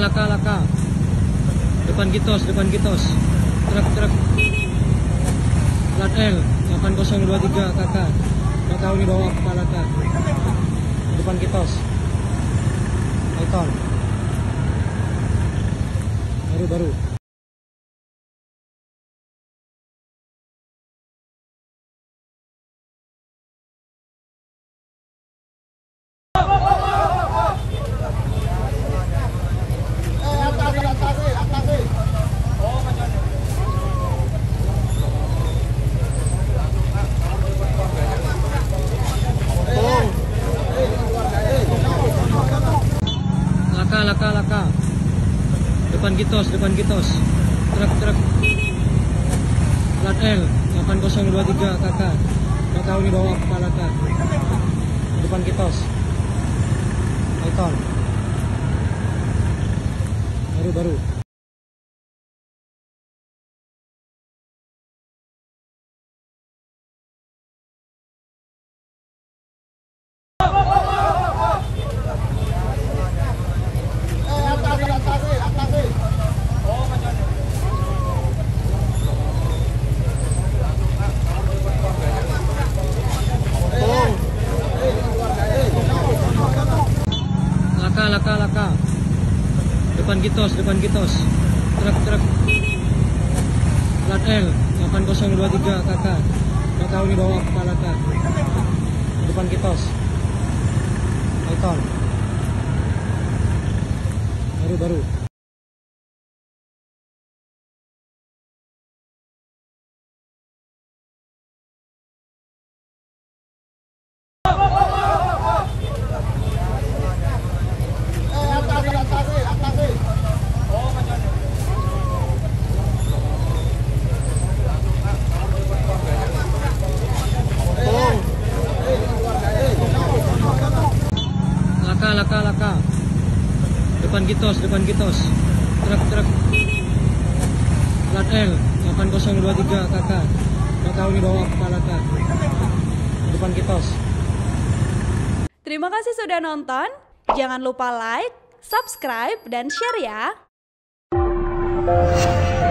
laka. Depan kitos. Truk. Plat L 8023 kakak. Nggak tahu nih bawa apa laka. Depan kitos. Icon. Baru. Laka. Depan kitos. Truk. Plat L 8023 kakak. Nggak tahu nih bawa apa laka. Depan kitos. Icon. Baru. Laka. Depan kitos. Truk. Plat L 8023 kakak. Nggak tahu nih bawa apa laka. Depan kitos. Icon. Baru. Laka. Depan kitos. Truk. Plat L 8023 kakak. Nggak tahu nih bawa apa laka. Depan kitos. Terima kasih sudah nonton. Jangan lupa like, subscribe, dan share ya.